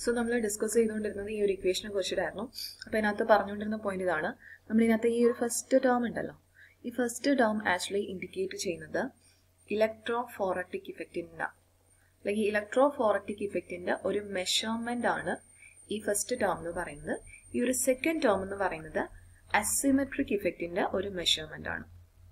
So നമ്മൾ discuss ചെയ്തുകൊണ്ടിരുന്നത് ഈ ഒരു ഇക്വേഷനെ കുറിച്ചിട്ടായിരുന്നു. അപ്പോൾ ഇതിനകത്ത് പറഞ്ഞുകൊണ്ടിരുന്ന പോയിന്റ് ഇതാണ്. നമ്മളിതിനകത്ത് ഈ ഒരു ഫസ്റ്റ് ടേം ഉണ്ടല്ലോ, ഈ ഫസ്റ്റ് ടേം ആക്ച്വലി ഇൻഡിക്കേറ്റ് ചെയ്യുന്നത് ഇലക്ട്രോഫോററ്റിക് ഇഫക്റ്റിൻ്റെ അല്ലെങ്കിൽ ഇലക്ട്രോഫോററ്റിക് ഇഫക്റ്റിൻ്റെ ഒരു മെഷർമെൻ്റ് ആണ് ഈ ഫസ്റ്റ് ടേം എന്ന് പറയുന്നത്. ഈ ഒരു സെക്കൻഡ് ടേം എന്ന് പറയുന്നത് അസിമെട്രിക് ഇഫക്റ്റിൻ്റെ ഒരു മെഷർമെൻ്റ് ആണ്.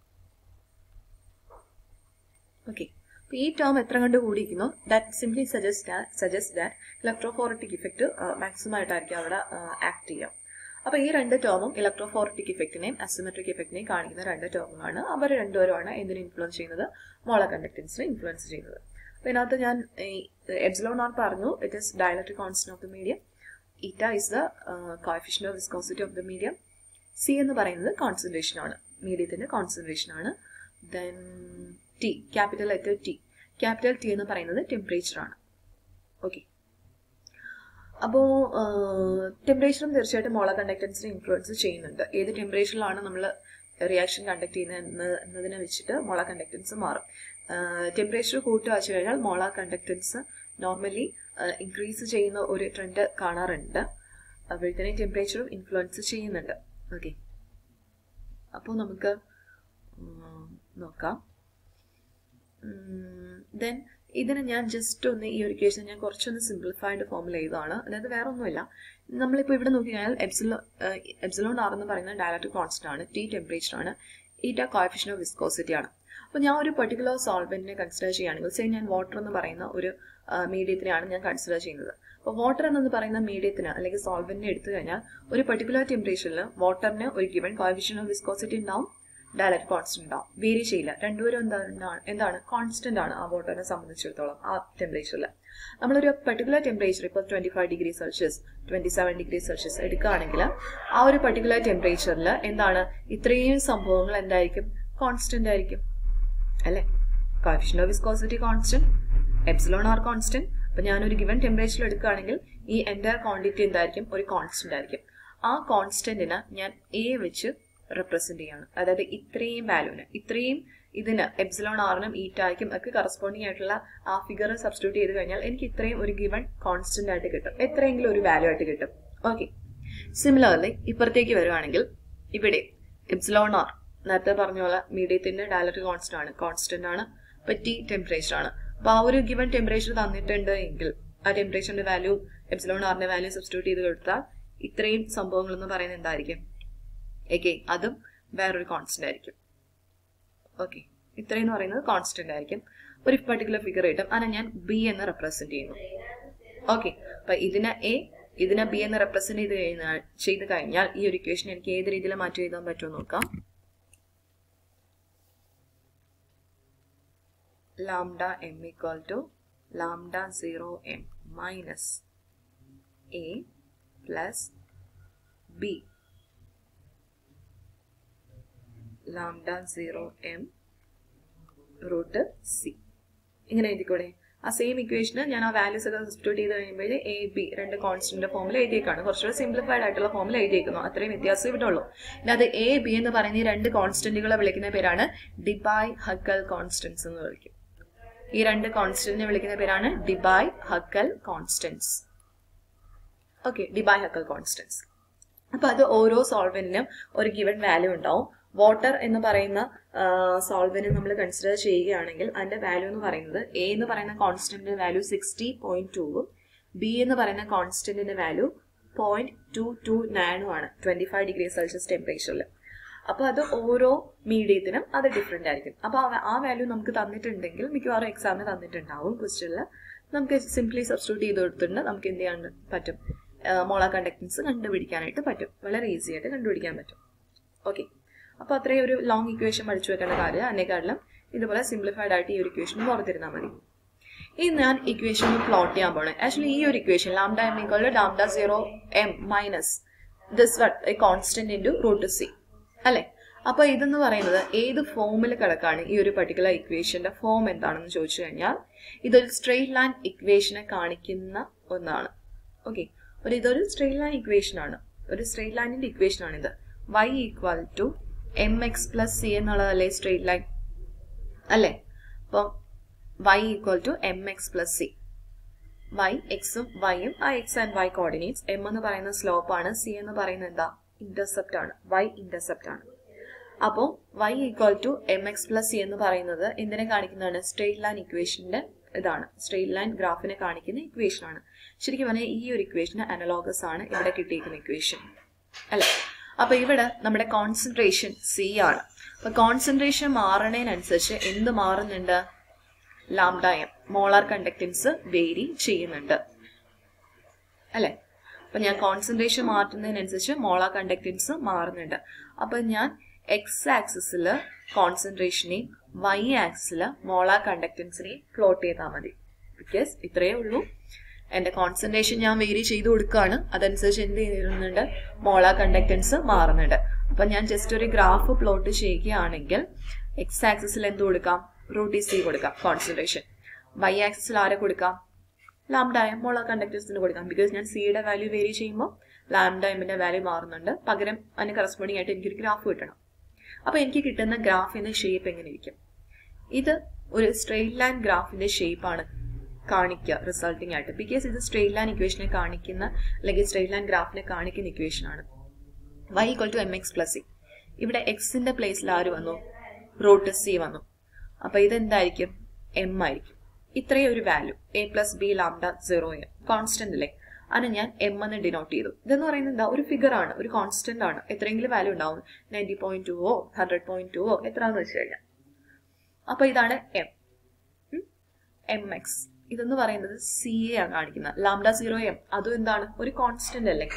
ഓക്കെ, അപ്പോൾ ഈ ടേം എത്ര കണ്ട് കൂടിയിരിക്കുന്നു, that simply suggest that electrophoretic effect maximum ആയിട്ടായിരിക്കും അവിടെ ആക്ട് ചെയ്യുക. അപ്പോൾ ഈ രണ്ട് ടേമും ഇലക്ട്രോഫോററ്റിക് ഇഫക്റ്റിനെയും അസിമെട്രിക് ഇഫക്റ്റിനെയും കാണിക്കുന്ന രണ്ട് ടേമുകളാണ്. അവർ രണ്ടുപേരുമാണ് എന്തിനെ ഇൻഫ്ലുവൻസ് ചെയ്യുന്നത്, മോളാർ കണ്ടക്ടൻസിനെ ഇൻഫ്ലുവൻസ് ചെയ്യുന്നത്. അപ്പോൾ ഇതിനകത്ത് ഞാൻ എപ്സിലോൺ ആർ പറഞ്ഞു, it is dielectric constant of the medium. Eta is the coefficient of viscosity of the medium. C എന്ന് പറയുന്നത് കോൺസെൻട്രേഷൻ ആണ്, മീഡിയത്തിന്റെ കോൺസെൻട്രേഷൻ ആണ്. Then T, capital letter T, capital T എന്ന് പറയുന്നത് ടെമ്പറേച്ചർ ആണ്. ഓക്കെ, അപ്പോൾ ടെമ്പറേച്ചറും തീർച്ചയായിട്ടും മോളാർ കണ്ടക്ടൻസിനെ ഇൻഫ്ലുവൻസ് ചെയ്യുന്നുണ്ട്. ഏത് ടെമ്പറേച്ചറിലാണ് നമ്മൾ റിയാക്ഷൻ കണ്ടക്ട് ചെയ്യുന്നത് എന്നതിനെ വെച്ചിട്ട് മോളാർ കണ്ടക്ടൻസ് മാറും. ടെമ്പറേച്ചർ കൂട്ടുക വെച്ച് കഴിഞ്ഞാൽ മോളാർ കണ്ടക്ടൻസ് നോർമലി ഇൻക്രീസ് ചെയ്യുന്ന ഒരു ട്രെൻഡ് കാണാറുണ്ട്. അപ്പോഴത്തേനും ടെമ്പറേച്ചറും ഇൻഫ്ലുവൻസ് ചെയ്യുന്നുണ്ട്. ഓക്കെ, അപ്പോൾ നമുക്ക് നോക്കാം. ദെൻ ഇതിന് ഞാൻ ജസ്റ്റ് ഒന്ന് ഈ ഒരു കേസ് ഞാൻ കുറച്ചൊന്ന് സിംപ്ലിഫൈഡ് ഫോമിൽ ചെയ്തതാണ്. അതായത് വേറെ ഒന്നുമില്ല, നമ്മളിപ്പോൾ ഇവിടെ നോക്കിക്കഴിഞ്ഞാൽ എപ്സിലോൺ ആർ എന്ന് പറയുന്നത് ഡയലക്ട്രിക് കോൺസ്റ്റന്റ് ആണ്, ടി ടെമ്പറേച്ചർ ആണ്, ഈറ്റ കോഎഫിഷ്യന്റ് ഓഫ് വിസ്കോസിറ്റി ആണ്. അപ്പോൾ ഞാൻ ഒരു പെർട്ടിക്കുലർ സോൾവെന്റിനെ കൺസിഡർ ചെയ്യുകയാണെങ്കിൽ, സേ ഞാൻ വാട്ടർ എന്ന് പറയുന്ന ഒരു മീഡിയത്തിനെയാണ് ഞാൻ കൺസിഡർ ചെയ്യുന്നത്. അപ്പോൾ വാട്ടർ എന്ന് പറയുന്ന മീഡിയത്തിന് അല്ലെങ്കിൽ സോൾവെന്റിനെ എടുത്തു കഴിഞ്ഞാൽ ഒരു പെർട്ടിക്കുലർ ടെമ്പറേച്ചറിൽ വാട്ടറിന് ഒരു ഗിവൺ കോഎഫിഷ്യന്റ് ഓഫ് വിസ്കോസിറ്റി ഉണ്ടാവും, ഡയലക്ട്രിക് കോൺസ്റ്റന്റ് ഉണ്ടാവും, വേരി ചെയ്യില്ല. രണ്ടുപേരും എന്താണ് കോൺസ്റ്റന്റ് ആണ് ആ വാട്ടറിനെ സംബന്ധിച്ചിടത്തോളം ആ ടെമ്പറേച്ചറിൽ. നമ്മളൊരു പെർട്ടിക്കുലർ ടെമ്പറേച്ചർ ഇപ്പോൾ 25 ഡിഗ്രി സെൽഷ്യസ് 27 ഡിഗ്രി സെൽഷ്യസ് എടുക്കുകയാണെങ്കിൽ ആ ഒരു പെർട്ടിക്കുലർ ടെമ്പറേച്ചറിൽ എന്താണ് ഇത്രയും സംഭവങ്ങൾ എന്തായിരിക്കും, കോൺസ്റ്റന്റ് ആയിരിക്കും അല്ലെ. Coefficient of viscosity constant, epsilon R constant. അപ്പൊ ഞാനൊരു ഗിവൺ ടെമ്പറേച്ചറിൽ എടുക്കുകയാണെങ്കിൽ ഈ എൻ്റയർ ക്വാണ്ടിറ്റി എന്തായിരിക്കും, ഒരു കോൺസ്റ്റന്റ് ആയിരിക്കും. ആ കോൺസ്റ്റന്റിന് ഞാൻ എ വെച്ച് റെപ്രസെന്റ് ചെയ്യാണ്. അതായത് ഇത്രയും വാല്യൂന്, ഇത്രയും ഇതിന് എപ്സിലോൺ ആറിനും ഈറ്റായ്ക്കും ഒക്കെ കറസ്പോണ്ടിങ് ആയിട്ടുള്ള ആ ഫിഗർ സബ്സ്റ്റിറ്റ്യൂട്ട് ചെയ്ത് കഴിഞ്ഞാൽ എനിക്ക് ഇത്രയും ഒരു ഗിവൺ കോൺസ്റ്റന്റ് ആയിട്ട് കിട്ടും, എത്രയെങ്കിലും ഒരു വാല്യൂ ആയിട്ട് കിട്ടും. ഓക്കെ, സിമിലർലി ഇപ്പുറത്തേക്ക് വരുവാണെങ്കിൽ ഇവിടെ എപ്സിലോൺ ആർ നേരത്തെ പറഞ്ഞ പോലെ മീഡിയത്തിന്റെ ഡയലക്ട്രിക് കോൺസ്റ്റന്റ് ആണ്. അപ്പൊ ടി ടെമ്പറേച്ചർ ആണ്. അപ്പൊ ആ ഒരു ഗിവൺ ടെമ്പറേച്ചർ തന്നിട്ടുണ്ട് എങ്കിൽ ആ ടെമ്പറേച്ചറിന്റെ വാല്യൂ എപ്സിലോൺ ആറിന്റെ വാല്യൂ സബ്സ്റ്റിറ്റ്യൂട്ട് ചെയ്ത് കൊടുത്താൽ ഇത്രയും സംഭവങ്ങൾ എന്ന് പറയുന്നത് എന്തായിരിക്കും, ഓക്കെ, അതും വേറൊരു കോൺസ്റ്റന്റ് ആയിരിക്കും. ഓക്കെ, ഇത്രയും എന്ന് പറയുന്നത് കോൺസ്റ്റന്റ് ആയിരിക്കും. ഒരു പർട്ടിക്കുലർ ഫിഗർ കിട്ടും, അതിനെ ഞാൻ ബി എന്ന് റെപ്രസെന്റ് ചെയ്യുന്നു. ഓക്കെ, അപ്പൊ ഇതിനെ എ, ഇതിനെ ബി എന്ന് റെപ്രസെന്റ് ചെയ്ത് കഴിഞ്ഞാൽ ഈ ഒരു ഇക്വേഷൻ എനിക്ക് ഏത് രീതിയിൽ മാറ്റി എഴുതാൻ പറ്റുമോ നോക്കാം. Lambda M equal to lambda 0m minus A plus B lambda 0m root C. ഇങ്ങനെ എഴുതിക്കൂടെ? ആ സെയിം ഇക്വേഷന് ഞാൻ ആ വാല്യൂസ് ഒക്കെ സബ്സ്റ്റിറ്റ്യൂട്ട് ചെയ്ത് കഴിയുമ്പോൾ എ ബി രണ്ട് കോൺസ്റ്റന്റ് ഫോമിൽ എഴുതിയേക്കാണ്. കുറച്ചുകൂടെ സിംപ്ലിഫൈഡ് ആയിട്ടുള്ള ഫോമിൽ എഴുതിയേക്കുന്നു. അത്രയും വ്യത്യാസം ഇവിടെ ഉള്ളൂ. അത് എ ബി എന്ന് പറയുന്ന ഈ രണ്ട് കോൺസ്റ്റന്റുകളെ വിളിക്കുന്ന പേരാണ് ഡിബായ് ഹക്കൽ കോൺസ്റ്റന്റ്സ് എന്ന് വിളിക്കും. ഈ രണ്ട് കോൺസ്റ്റന്റിനെ വിളിക്കുന്ന പേരാണ് Debye Huckel constants. Okay, Debye Huckel constants. അപ്പൊ അത് ഓരോ സോൾവെന്റിനും ഒരു ഗിവൺ വാല്യൂ ഉണ്ടാവും. വാട്ടർ എന്ന് പറയുന്ന സോൾവെന്റ് നമ്മൾ കൺസിഡർ ചെയ്യുകയാണെങ്കിൽ അതിന്റെ വാല്യൂ എന്ന് പറയുന്നത് എ എന്ന് പറയുന്ന കോൺസ്റ്റന്റിന്റെ വാല്യൂ 60.2 ബി എന്ന് പറയുന്ന കോൺസ്റ്റന്റിന്റെ വാല്യൂ 0.229 ആണ് 25 ഡിഗ്രി സെൽഷ്യസ് ടെമ്പറേച്ചറിൽ. അപ്പൊ അത് ഓരോ മീഡിയത്തിനും അത് ഡിഫറെന്റ് ആയിരിക്കും. അപ്പൊ ആ വാല്യൂ നമുക്ക് തന്നിട്ടുണ്ടെങ്കിൽ മിക്കവാറും എക്സാമിന് തന്നിട്ടുണ്ടാവും ക്വസ്റ്റ്യനിൽ. നമുക്ക് സിംപ്ലി സബ്സ്റ്റിറ്റ്യൂട്ട് ചെയ്ത് കൊടുത്തിട്ടുണ്ട് നമുക്ക് എന്ത് ചെയ്യാൻ പറ്റും, മോളാർ കണ്ടക്ടൻസ് കണ്ടുപിടിക്കാനായിട്ട് പറ്റും. വളരെ ഈസി ആയിട്ട് കണ്ടുപിടിക്കാൻ പറ്റും. ഓക്കെ, അപ്പൊ അത്രയും ഒരു ലോങ് ഇക്വേഷൻ പഠിച്ചു വെക്കേണ്ട കാര്യം അതിനേക്കാളും ഇതുപോലെ സിംപ്ലിഫൈഡ് ആയിട്ട് ഈ ഒരു ഇക്വേഷൻ ഓർത്തിരുന്നാൽ മതി. ഇനി ഞാൻ ഇക്വേഷൻ പ്ലോട്ട് ചെയ്യാൻ പോണേ. ആക്ച്വലി ഈ ഒരു equation lambda M equal to lambda 0m minus this A constant into root C അല്ലെ. അപ്പൊ ഇതെന്ന് പറയുന്നത് ഏത് ഫോമിൽ കിടക്കാണ്, ഈ ഒരു പർട്ടിക്കുലർ ഇക്വേഷന്റെ ഫോം എന്താണെന്ന് ചോദിച്ചു കഴിഞ്ഞാൽ ഇതൊരു സ്ട്രെയിറ്റ് ലൈൻ ഇക്വേഷനെ കാണിക്കുന്ന ഒന്നാണ്. ഓക്കെ, ഇതൊരു സ്ട്രെയിറ്റ് ലൈൻ ഇക്വേഷൻ ആണ്, ഒരു സ്ട്രെയിറ്റ് ലൈനിന്റെ ഇക്വേഷൻ ആണിത്. y equal to mx plus C എന്നുള്ളതല്ലേ സ്ട്രെയിറ്റ് ലൈൻ അല്ലേ. അപ്പം y equal to mx plus C. y എക്സും വൈയും ആ X and Y coordinates, M എന്ന് പറയുന്ന സ്ലോപ്പ് ആണ്, സി എന്ന് പറയുന്നത് എന്താ ഇന്റർസെപ്റ്റ് ആണ്, y ഇന്റർസെപ്റ്റ് ആണ്. അപ്പോൾ y equal to M X plus C എന്ന് പറയുന്നത് എന്തിനെ കാണിക്കുന്നതാണ്? സ്ട്രെയിറ്റ് ലൈൻ ഇക്വേഷന്റെ ഇതാണ്, സ്ട്രെയിറ്റ് ലൈൻ ഗ്രാഫിനെ കാണിക്കുന്ന ഇക്വേഷൻ ആണ്. ശരിക്കും പറഞ്ഞാൽ ഈ ഒരു ഇക്വേഷന് അനലോഗസ് ആണ് ഇവിടെ കിട്ടിയിരിക്കുന്ന ഇക്വേഷൻ അല്ലെ. അപ്പൊ ഇവിടെ നമ്മുടെ കോൺസെൻട്രേഷൻ സി ആണ്. അപ്പൊ കോൺസെൻട്രേഷൻ മാറുന്നതിനനുസരിച്ച് എന്ത് മാറുന്നുണ്ട്? Lambda M molar conductance vary ചെയ്യുന്നുണ്ട് അല്ലെ. അപ്പൊ ഞാൻ കോൺസെൻട്രേഷൻ മാറ്റുന്നതിനനുസരിച്ച് മോളാർ കണ്ടക്ടൻസ് മാറുന്നുണ്ട്. അപ്പൊ ഞാൻ എക്സ് ആക്സിസിൽ കോൺസെൻട്രേഷനെയും വൈ ആക്സിസിൽ മോളാർ കണ്ടക്ടൻസിനെയും പ്ലോട്ട് ചെയ്താൽ മതി. ബിക്കോസ് ഇത്രയേ ഉള്ളൂ, എന്റെ കോൺസെൻട്രേഷൻ ഞാൻ വേരി ചെയ്ത് കൊടുക്കുകയാണ്, അതനുസരിച്ച് എന്ത് ചെയ്യുന്നുണ്ട്? മോളാർ കണ്ടക്ടൻസ് മാറുന്നുണ്ട്. അപ്പൊ ഞാൻ ജസ്റ്റ് ഒരു ഗ്രാഫ് പ്ലോട്ട് ചെയ്യുകയാണെങ്കിൽ എക്സ് ആക്സിസിൽ എന്ത് കൊടുക്കാം? √c കൊടുക്കാം കോൺസെൻട്രേഷൻ. വൈ ആക്സിസിൽ ആരെ കൊടുക്കാം? ലാംഡ എം മോളാർ കണ്ടക്ടൻസിന് കൊടുക്കാം. ബിക്കോസ് ഞാൻ സിയുടെ വാല്യൂ വേരി ചെയ്യുമ്പോൾ ലാംഡ എമ്മിന്റെ വാല്യൂ മാറുന്നുണ്ട്. പകരം അതിന് കറസ്പോണ്ടിങ് ആയിട്ട് എനിക്കൊരു ഗ്രാഫ് കിട്ടണം. അപ്പൊ എനിക്ക് കിട്ടുന്ന ഗ്രാഫിന്റെ ഷേപ്പ് എങ്ങനെ ഇരിക്കും? ഇത് ഒരു സ്ട്രെയിറ്റ് ലൈൻ ഗ്രാഫിന്റെ ഷേപ്പാണ് കാണിക്കുക റിസൾട്ടിങ് ആയിട്ട്. ബിക്കോസ് ഇത് സ്ട്രെയിറ്റ് ലൈൻ ഇക്വേഷനെ കാണിക്കുന്ന അല്ലെങ്കിൽ സ്ട്രെയിറ്റ് ലൈൻ ഗ്രാഫിനെ കാണിക്കുന്ന ഇക്വേഷൻ ആണ്. y equal to M X plus C. ഇവിടെ എക്സിന്റെ പ്ലേസിൽ ആര് വന്നു? √c വന്നു. അപ്പൊ ഇതെന്തായിരിക്കും? എം ആയിരിക്കും. ഇത്രയും ഒരു value a plus B lambda 0 constant അല്ലേ, അതിന് ഞാൻ എം എന്ന് ഡിനോട്ട് ചെയ്തു. ഇതെന്ന് പറയുന്നത് എന്താ? ഒരു ഫിഗർ ആണ്, ഒരു കോൺസ്റ്റന്റ് ആണ്. എത്രയെങ്കിലും വാല്യൂ ഉണ്ടാവും, 90.2 100.2 എത്രയാണെന്ന് വെച്ച് കഴിഞ്ഞാൽ. അപ്പൊ ഇതാണ് എം, എം എക്സ്. ഇതെന്ന് പറയുന്നത് സി എ ആണ് കാണിക്കുന്നത്. ലാംഡ 0 എം അതും എന്താണ്? ഒരു കോൺസ്റ്റന്റ് അല്ലേ.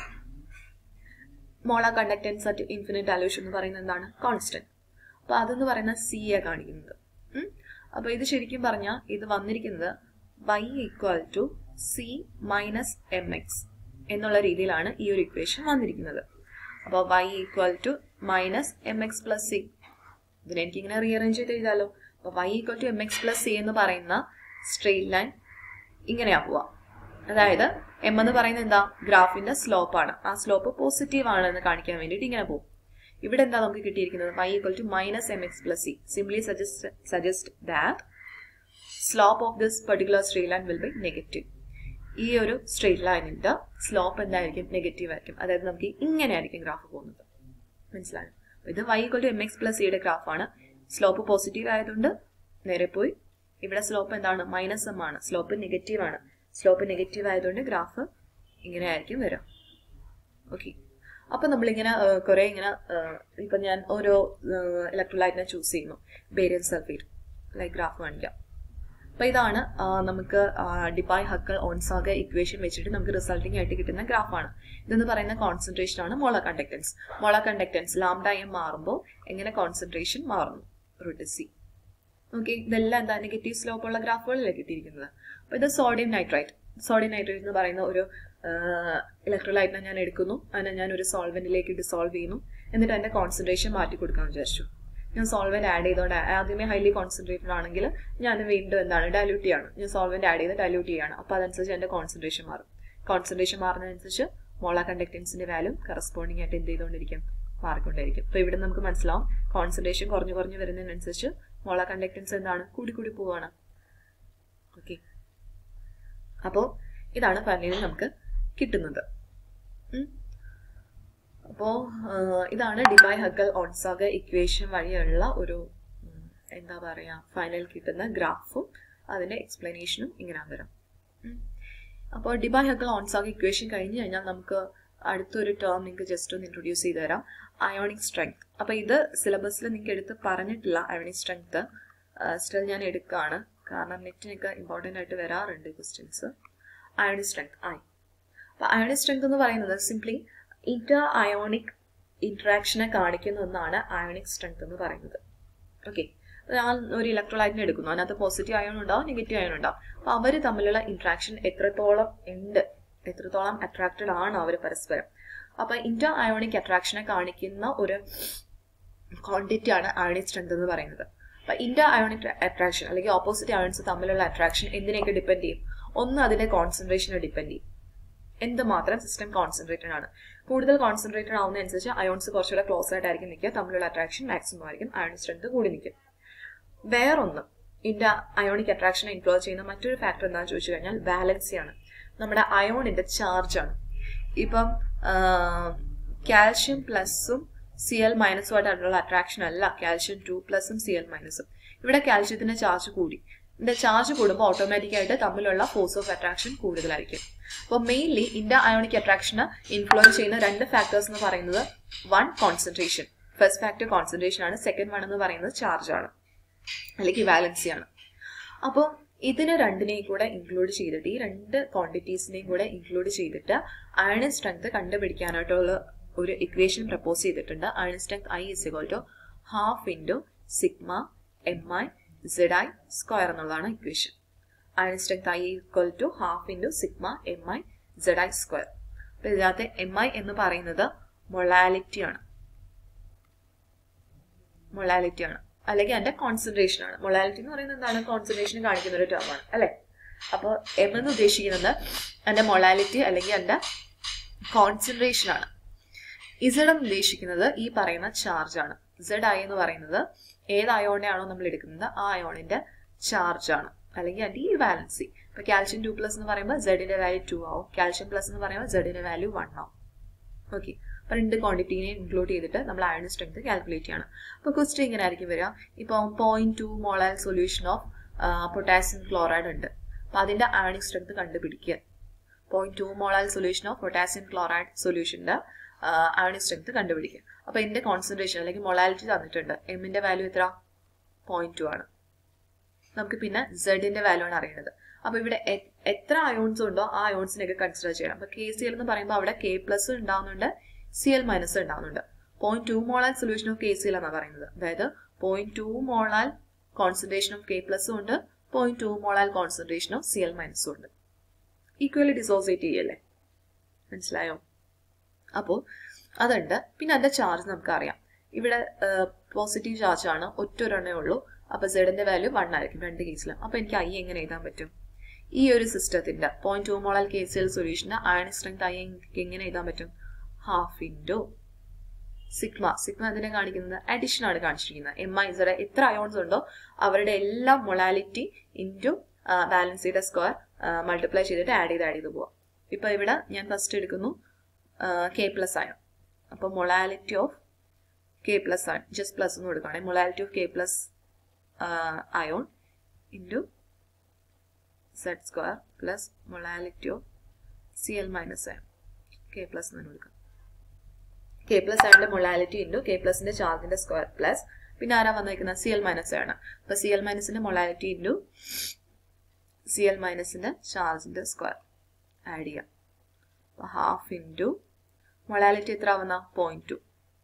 Molar conductance at infinite values എന്ന് പറയുന്നത് എന്താണ്? കോൺസ്റ്റന്റ്. അപ്പൊ അതെന്ന് പറയുന്നത് സി എ കാണിക്കുന്നത്. അപ്പൊ ഇത് ശരിക്കും പറഞ്ഞാൽ ഇത് വന്നിരിക്കുന്നത് y equal to C minus M X എന്നുള്ള രീതിയിലാണ് ഈ ഒരു ഇക്വേഷൻ വന്നിരിക്കുന്നത്. അപ്പൊ y equal to minus M X plus C. ഇതിനെ എനിക്ക് ഇങ്ങനെ റീഅറേഞ്ച് ചെയ്ത് എഴുതാലോ. അപ്പൊ y equal to M X plus C എന്ന് പറയുന്ന സ്ട്രെയിറ്റ് ലൈൻ ഇങ്ങനെയാ പോവാ. അതായത് എം എന്ന് പറയുന്നത് എന്താ? ഗ്രാഫിന്റെ സ്ലോപ്പ് ആണ്. ആ സ്ലോപ്പ് പോസിറ്റീവ് ആണ് എന്ന് കാണിക്കാൻ വേണ്ടിയിട്ട് ഇങ്ങനെ പോകും. ഇവിടെ എന്താ നമുക്ക് കിട്ടിയിരിക്കുന്നത്? y equal to minus M X plus C. Simply suggest that slope of this particular straight line will be negative. ഈ ഒരു സ്ട്രെയിറ്റ് ലൈനിന്റെ സ്ലോപ്പ് എന്തായിരിക്കും? നെഗറ്റീവ് ആയിരിക്കും. അതായത് നമുക്ക് ഇങ്ങനെ ആയിരിക്കും ഗ്രാഫ് പോകുന്നത്. മനസ്സിലായോ? ഇത് y equal to M X plus സിയുടെ ഗ്രാഫാണ്. സ്ലോപ്പ് പോസിറ്റീവ് ആയതുകൊണ്ട് നേരെ പോയി. ഇവിടെ സ്ലോപ്പ് എന്താണ്? മൈനസ് എം ആണ്. സ്ലോപ്പ് നെഗറ്റീവ് ആണ്. സ്ലോപ്പ് നെഗറ്റീവ് ആയതുകൊണ്ട് ഗ്രാഫ് ഇങ്ങനെ ആയിരിക്കും വരാം. ഓക്കെ. അപ്പൊ നമ്മളിങ്ങനെ കുറെ ഇങ്ങനെ ഇപ്പൊ ഞാൻ ഓരോ ഇലക്ട്രോലൈറ്റിനെ ചൂസ് ചെയ്യുന്നു. ബേരിയം സൾഫേറ്റ് ലൈക്ക് ഗ്രാഫ് കാണിക്കാം. അപ്പൊ ഇതാണ് നമുക്ക് ഡിബായ് ഹക്കൽ ഓൺസാഗ ഇക്വേഷൻ വെച്ചിട്ട് നമുക്ക് റിസൾട്ടിങ് ആയിട്ട് കിട്ടുന്ന ഗ്രാഫാണ്. ഇതെന്ന് പറയുന്ന കോൺസെൻട്രേഷൻ ആണ് molar conductance. Molar conductance lambda M മാറുമ്പോൾ എങ്ങനെ കോൺസെൻട്രേഷൻ മാറുന്നു? √c. ഓക്കെ. ഇതെല്ലാം എന്താ? നെഗറ്റീവ് സ്ലോപ്പ് ഉള്ള ഗ്രാഫുകളല്ലേ കിട്ടിയിരിക്കുന്നത്. അപ്പൊ ഇത് സോഡിയം നൈട്രൈറ്റ്. സോഡിയം നൈട്രൈറ്റ് എന്ന് പറയുന്ന ഒരു ഇലക്ട്രോലൈറ്റിനെ ഞാൻ എടുക്കുന്നു. അതിനെ ഞാൻ ഒരു സോൾവെന്റിലേക്ക് ഡിസോൾവ് ചെയ്യുന്നു. എന്നിട്ട് അതിന്റെ കോൺസെൻട്രേഷൻ മാറ്റി കൊടുക്കാമെന്ന് വിചാരിച്ചു. ഞാൻ സോൾവെന്റ് ആഡ് ചെയ്തോണ്ട് ആദ്യമേ ഹൈലി കോൺസെൻട്രേറ്റഡ് ആണെങ്കിൽ ഞാൻ വീണ്ടും എന്താണ്? ഡൈല്യൂട്ട് ചെയ്യാണ്. ഞാൻ സോൾവെന്റ് ആഡ് ചെയ്ത് ഡൈല്യൂട്ട് ചെയ്യാണ്. അപ്പൊ അതനുസരിച്ച് എന്റെ കോൺസെൻട്രേഷൻ മാറും. കോൺസെൻട്രേഷൻ മാറുന്നതനുസരിച്ച് മോളാർ കണ്ടക്ടൻസിന്റെ വാല്യൂ കറസ്പോണ്ടിങ് ആയിട്ട് എന്ത് ചെയ്തുകൊണ്ടിരിക്കും? മാറിക്കൊണ്ടിരിക്കും. അപ്പൊ ഇവിടെ നമുക്ക് മനസ്സിലാവും കോൺസെൻട്രേഷൻ കുറഞ്ഞു കുറഞ്ഞു വരുന്നതിനനുസരിച്ച് മോളാർ കണ്ടക്ടൻസ് എന്താണ്? കൂടി കൂടി പോവാണ്. ഓക്കെ. അപ്പോ ഇതാണ് ഫൈനലി നമുക്ക് കിട്ടുന്നത്. അപ്പോ ഇതാണ് ഡിബായ് ഹക്കൽ ഓൺസാഗ ഇക്വേഷൻ വഴിയുള്ള ഒരു എന്താ പറയാ ഫൈനൽ കിട്ടുന്ന ഗ്രാഫും അതിന്റെ എക്സ്പ്ലനേഷനും ഇങ്ങനെ വരാം. അപ്പോൾ ഡിബായ് ഹക്കൽ ഓൺസാഗ ഇക്വേഷൻ കഴിഞ്ഞ് കഴിഞ്ഞാൽ നമുക്ക് അടുത്തൊരു ടേം നിങ്ങൾക്ക് ജസ്റ്റ് ഒന്ന് ഇൻട്രൊഡ്യൂസ് ചെയ്ത് തരാം. Ionic strength. അപ്പൊ ഇത് സിലബസിൽ നിങ്ങൾക്ക് എടുത്ത് പറഞ്ഞിട്ടില്ല. അയോണിക് സ്ട്രെങ്ത് സ്റ്റിൽ ഞാൻ എടുക്കുകയാണ്. കാരണം നെറ്റിനൊക്കെ ഇമ്പോർട്ടൻ്റ് ആയിട്ട് വരാറുണ്ട് ക്വസ്റ്റ്യൻസ്. Ionic strength I. അപ്പൊ അയോണിക് സ്ട്രെങ്ത് എന്ന് പറയുന്നത് സിംപ്ലി ഇന്റർ അയോണിക് ഇന്ററാക്ഷനെ കാണിക്കുന്ന ഒന്നാണ് അയോണിക് സ്ട്രെങ്ത് എന്ന് പറയുന്നത്. ഓക്കെ. ഞാൻ ഒരു ഇലക്ട്രോലൈറ്റിനെ എടുക്കുന്നു. അതിനകത്ത് പോസിറ്റീവ് അയോൺ ഉണ്ടാവും, നെഗറ്റീവ് അയോൺ ഉണ്ടാവും. അപ്പൊ അവർ തമ്മിലുള്ള ഇന്ററാക്ഷൻ എത്രത്തോളം ഉണ്ട്, എത്രത്തോളം അട്രാക്റ്റഡ് ആണ് അവർ പരസ്പരം. അപ്പൊ ഇന്റർ അയോണിക് അട്രാക്ഷനെ കാണിക്കുന്ന ഒരു ക്വാണ്ടിറ്റി ആണ് അയോണിക് സ്ട്രെങ്ത് എന്ന് പറയുന്നത്. അപ്പൊ ഇന്റർ അയോണിക് അട്രാക്ഷൻ അല്ലെങ്കിൽ ഓപ്പോസിറ്റ് അയോൺസ് തമ്മിലുള്ള അട്രാക്ഷൻ എന്തിനെയൊക്കെ ഡിപ്പെൻഡ് ചെയ്യും? ഒന്ന് അതിന്റെ കോൺസെൻട്രേഷനെ ഡിപ്പെൻഡ് ചെയ്യും. എന്തുമാത്രം സിസ്റ്റം കോൺസെൻട്രേറ്റഡ് ആണ്. കൂടുതൽ കോൺസെൻട്രേറ്റഡ് ആവുന്നതനുസരിച്ച് അയോൺസ് കുറച്ചുകൂടെ ക്ലോസ് ആയിട്ടായിരിക്കും നിൽക്കുക. തമ്മിലുള്ള അട്രാക്ഷൻ മാക്സിമം ആയിരിക്കും. അയോണിക് സ്ട്രെങ്ത് കൂടി നിൽക്കും. വേറൊന്ന് ഇന്റർ അയോണിക് അട്രാക്ഷനെ ഇൻഫ്ലുവൻസ് ചെയ്യുന്ന മറ്റൊരു ഫാക്ടർ എന്താണെന്ന് ചോദിച്ചു കഴിഞ്ഞാൽ വാലൻസി ആണ്. നമ്മുടെ അയോണിന്റെ ചാർജ് ആണ്. ഇപ്പം കാൽഷ്യം പ്ലസും Cl മൈനസും ആയിട്ടുള്ള അട്രാക്ഷൻ അല്ല കാൽഷ്യം 2 പ്ലസും Cl മൈനസും. ഇവിടെ കാൽഷ്യത്തിന്റെ ചാർജ് കൂടി. ഇതിന്റെ ചാർജ് കൂടുമ്പോൾ ഓട്ടോമാറ്റിക്കായിട്ട് തമ്മിലുള്ള ഫോഴ്സ് ഓഫ് അട്രാക്ഷൻ കൂടുതലായിരിക്കും. അപ്പോൾ മെയിൻലി ഇന്റർ അയോണിക് അട്രാക്ഷന് ഇൻഫ്ലുവൻസ് ചെയ്യുന്ന 2 ഫാക്ടേഴ്സ് എന്ന് പറയുന്നത് 1 കോൺസെൻട്രേഷൻ, ഫസ്റ്റ് ഫാക്ടർ കോൺസെൻട്രേഷൻ ആണ്. സെക്കൻഡ് വൺ എന്ന് പറയുന്നത് ചാർജ് ആണ്, അല്ലെങ്കിൽ വാലൻസി ആണ്. അപ്പോൾ ഇതിനെ രണ്ടിനെയും കൂടെ ഇൻക്ലൂഡ് ചെയ്തിട്ട്, ഈ 2 ക്വാണ്ടിറ്റീസിനെയും കൂടെ ഇൻക്ലൂഡ് ചെയ്തിട്ട് അയൺ സ്ട്രെങ്ത് കണ്ടുപിടിക്കാനായിട്ടുള്ള ഒരു ഇക്വേഷൻ പ്രപ്പോസ് ചെയ്തിട്ടുണ്ട്. Ion strength I is equal to half into sigma mi zi square എന്നുള്ളതാണ് equation. Ion strength I equal to half into sigma mi zi square. അപ്പൊ ഇതിനകത്ത് mi എന്ന് പറയുന്നത് മൊളാലിറ്റി ആണ്, അല്ലെങ്കിൽ അതിന്റെ കോൺസെൻട്രേഷൻ ആണ്. മൊളാലിറ്റി എന്ന് പറയുന്നത് എന്താണ്? കോൺസെൻട്രേഷൻ കാണിക്കുന്ന ഒരു ടേം ആണ് അല്ലെ. അപ്പോൾ എം എന്ന് ഉദ്ദേശിക്കുന്നത് അതിന്റെ മൊളാലിറ്റി അല്ലെങ്കിൽ അതിന്റെ കോൺസെൻട്രേഷൻ ആണ്. ഇസഡ് എന്ന് ഉദ്ദേശിക്കുന്നത് ഈ പറയുന്ന ചാർജ് ആണ്. ZI എന്ന് പറയുന്നത് ഏത് അയോണിനാണോ നമ്മൾ എടുക്കുന്നത് ആ അയോണിന്റെ ചാർജ് ആണ്, അല്ലെങ്കിൽ അതിന്റെ ഈ വാലൻസി. ഇപ്പൊ കാൽഷ്യം 2 പ്ലസ് എന്ന് പറയുമ്പോൾ സെഡിന്റെ വാല്യൂ 2 ആവും, കാൽഷ്യം പ്ലസ് എന്ന് പറയുമ്പോൾ സെഡിന്റെ വാല്യൂ 1 ആവും. ഓക്കെ, അപ്പൊ 2 ക്വാണ്ടിറ്റീനെ ഇൻക്ലൂഡ് ചെയ്തിട്ട് നമ്മൾ അയൺ സ്ട്രെങ്ത് കാൽക്കുലേറ്റ് ചെയ്യണം. അപ്പൊ ക്വസ്റ്റ്യൻ ഇങ്ങനെ ആയിരിക്കും വരിക. ഇപ്പൊ 0.2 molar solution of potassium chloride ഉണ്ട്. അപ്പൊ അതിന്റെ അയണിക് സ്ട്രെങ്ത് കണ്ടുപിടിക്കുക. 0.2 molar solution of potassium chloride സൊല്യൂഷന്റെ അയണിക് സ്ട്രെങ്ത് കണ്ടുപിടിക്കുക. അപ്പൊ ഇതിന്റെ കോൺസെൻട്രേഷൻ അല്ലെങ്കിൽ മൊളാലിറ്റി തന്നിട്ടുണ്ട്. എമ്മിന്റെ വാല്യൂ എത്ര? 0.2 ആണ്. നമുക്ക് പിന്നെ സെഡിന്റെ വാല്യൂ ആണ് അറിയേണ്ടത്. അപ്പൊ ഇവിടെ എത്ര അയോൺസ് ഉണ്ടോ ആ അയോൺസിനെയൊക്കെ കൺസിഡർ ചെയ്യണം. അപ്പൊ KCl എന്ന് പറയുമ്പോൾ അവിടെ K പ്ലസ് ഉണ്ടാവുന്നുണ്ട്, Cl മൈനസ് ഉണ്ടാവുന്നുണ്ട്. 0.2 മോളാർ സൊല്യൂഷൻ ഓഫ് KCl എന്നാണ് പറയുന്നത്. അതായത് 0.2 മോളാർ കോൺസെൻട്രേഷൻ ഓഫ് K പ്ലസും ഉണ്ട്, 0.2 മോളാർ കോൺസെൻട്രേഷൻ ഓഫ് Cl മൈനസും ഉണ്ട്. ഈക്വലി ഡിസോസിയേറ്റ് ചെയ്യല്ലേ, മനസ്സിലായോ? അപ്പോൾ അതുണ്ട്. പിന്നെ അതിന്റെ ചാർജ് നമുക്കറിയാം. ഇവിടെ പോസിറ്റീവ് ചാർജ് ആണ്, ഒറ്റൊരെണ്ണേ ഉള്ളൂ. അപ്പൊ സെഡിന്റെ വാല്യൂ 1 ആയിരിക്കും 2 കേസിലും. അപ്പൊ എനിക്ക് I എങ്ങനെ എഴുതാൻ പറ്റും? ഈ ഒരു സിസ്റ്റത്തിന്റെ 0.2 മോളാർ KCl സൊല്യൂഷന് അയൺ സ്ട്രെങ്ത് I എങ്ങനെ എഴുതാൻ പറ്റും? ഹാഫ് ഇൻറ്റു സിഗ്മ അതിനെ കാണിക്കുന്നത് അഡീഷൻ ആണ് കാണിച്ചിരിക്കുന്നത്. mi z എത്ര അയോൺസ് ഉണ്ടോ അവരുടെ എല്ലാ മൊളാലിറ്റി ഇൻറ്റു ബാലൻസിയുടെ സ്ക്വയർ മൾട്ടിപ്ലൈ ചെയ്തിട്ട് ആഡ് ചെയ്ത് പോവാം. ഇപ്പൊ ഇവിടെ ഞാൻ ഫസ്റ്റ് എടുക്കുന്നു K പ്ലസ് അയോൺ. അപ്പൊ molality of K plus ion, just plus എന്ന് കൊടുക്കുകയാണെങ്കിൽ molality of K plus ion into Z square plus molality of Cl minus ion, K plus എന്ന് കൊടുക്കാം. K പ്ലസ് അയോണിന്റെ മൊളാലിറ്റി ഇൻറ്റു K പ്ലസിന്റെ ചാർജിന്റെ square plus പിന്നെ ആരാ വന്നിരിക്കുന്നത്? Cl minus ion. അപ്പൊ Cl മൈനസിന്റെ മൊളാലിറ്റി ഇൻറ്റു Cl മൈനസിന്റെ ചാർജിന്റെ സ്ക്വയർ ആഡ് ചെയ്യാം. അപ്പൊ ഹാഫ് ഇൻറ്റു മൊളാലിറ്റി എത്ര ആവുന്ന? 0.2.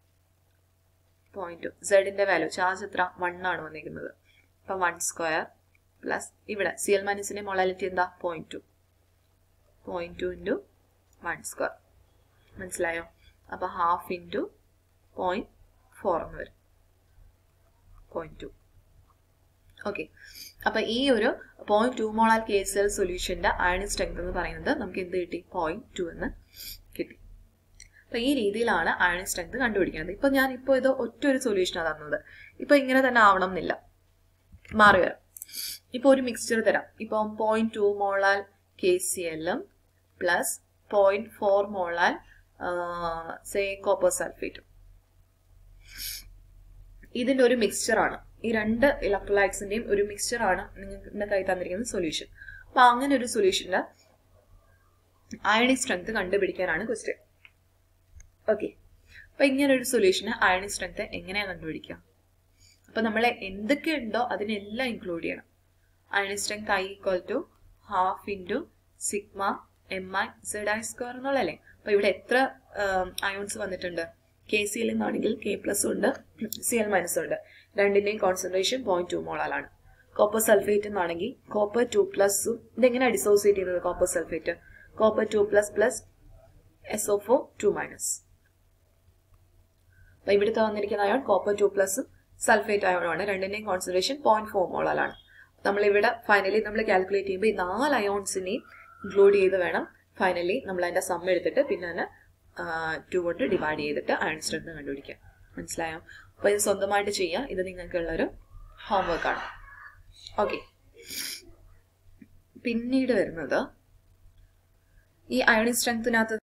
സെഡിന്റെ വാല്യൂ ചാർജ് എത്ര? 1 ആണ് വന്നിരിക്കുന്നത്. അപ്പൊ 1 സ്ക്വയർ പ്ലസ് ഇവിടെ Cl മൈനസിന്റെ മൊളാലിറ്റി എന്താ? 0.2 ഇൻറ്റു 1 സ്ക്വയർ. മനസ്സിലായോ? അപ്പൊ ഹാഫ് ഇൻറ്റു 0.4 എന്ന് വരും, 0.2. ഓക്കെ, അപ്പൊ ഈ ഒരു 0.2 മോളാർ KCl സൊല്യൂഷന്റെ അയൺ സ്ട്രെങ്ത് എന്ന് പറയുന്നത് നമുക്ക് എന്ത് കിട്ടി? 0.2 എന്ന് കിട്ടി. അപ്പൊ ഈ രീതിയിലാണ് അയൺ സ്ട്രെങ്ത് കണ്ടുപിടിക്കുന്നത്. ഇപ്പൊ ഞാൻ ഇപ്പോൾ ഇത് ഒറ്റൊരു സൊല്യൂഷനാണ് തന്നത്. ഇപ്പൊ ഇങ്ങനെ തന്നെ ആവണം എന്നില്ല, മാറി വരാം. ഇപ്പൊ ഒരു മിക്സ്ചർ തരാം. ഇപ്പം 0.2 molar KCl plus 0.4 molar copper സൾഫേറ്റും. ഇതിന്റെ ഒരു മിക്സ്ചർ ആണ്. ഈ 2 ഇലക്ട്രോലൈറ്റ്സിന്റെയും ഒരു മിക്സ്ചർ ആണ് നിങ്ങളുടെ കൈ തന്നിരിക്കുന്ന സൊല്യൂഷൻ. അപ്പൊ അങ്ങനെ ഒരു സൊല്യൂഷന്റെ അയണിക് സ്ട്രെങ്ത് കണ്ടുപിടിക്കാനാണ് ക്വസ്റ്റ്യൻ. ഓക്കെ, അപ്പൊ ഇങ്ങനെ ഒരു സൊല്യൂഷന് അയണിക് സ്ട്രെങ്ത് എങ്ങനെയാണ് കണ്ടുപിടിക്കുക? അപ്പൊ നമ്മൾ എന്തൊക്കെ ഉണ്ടോ അതിനെല്ലാം ഇൻക്ലൂഡ് ചെയ്യണം. Ionic strength I equal to half into sigma mi zi square എന്നുള്ളതല്ലേ. അപ്പൊ ഇവിടെ എത്ര അയോൺസ് വന്നിട്ടുണ്ട്? KCl എന്നാണെങ്കിൽ K പ്ലസ് ഉണ്ട്, Cl മൈനസ് ഉണ്ട്. രണ്ടിന്റെയും കോൺസെൻട്രേഷൻ 0.2 മോളാലാണ്. കോപ്പർ സൾഫേറ്റ് എന്നാണെങ്കിൽ കോപ്പർ 2 പ്ലസും ഇതെങ്ങനെയാണ് ഡിസോസിയേറ്റ് ചെയ്യുന്നത്? Copper sulphate copper 2 plus plus SO4 2 minus. അപ്പൊ ഇവിടുത്തെ വന്നിരിക്കുന്ന അയോൺ കോപ്പർ 2 പ്ലസും സൾഫേറ്റ് അയോണാണ്. രണ്ടിന്റെയും കോൺസെൻട്രേഷൻ 0.4 മോളാലാണ്. നമ്മളിവിടെ ഫൈനലി നമ്മൾ കാൽക്കുലേറ്റ് ചെയ്യുമ്പോൾ ഈ 4 അയോൺസിനെയും ഇൻക്ലൂഡ് ചെയ്ത് വേണം ഫൈനലി നമ്മൾ അതിന്റെ സം എടുത്തിട്ട് പിന്നെ തന്നെ 2 കൊണ്ട് ഡിവൈഡ് ചെയ്തിട്ട് അയൺ സ്ട്രെങ്ത് കണ്ടുപിടിക്കാം. മനസ്സിലായോ? അപ്പൊ ഇത് സ്വന്തമായിട്ട് ചെയ്യാം. ഇത് നിങ്ങൾക്കുള്ളൊരു ഹോംവർക്ക് ആണ്. ഓക്കെ, പിന്നീട് വരുന്നത് ഈ അയോണിക് സ്ട്രെങ്ത്തിനകത്ത്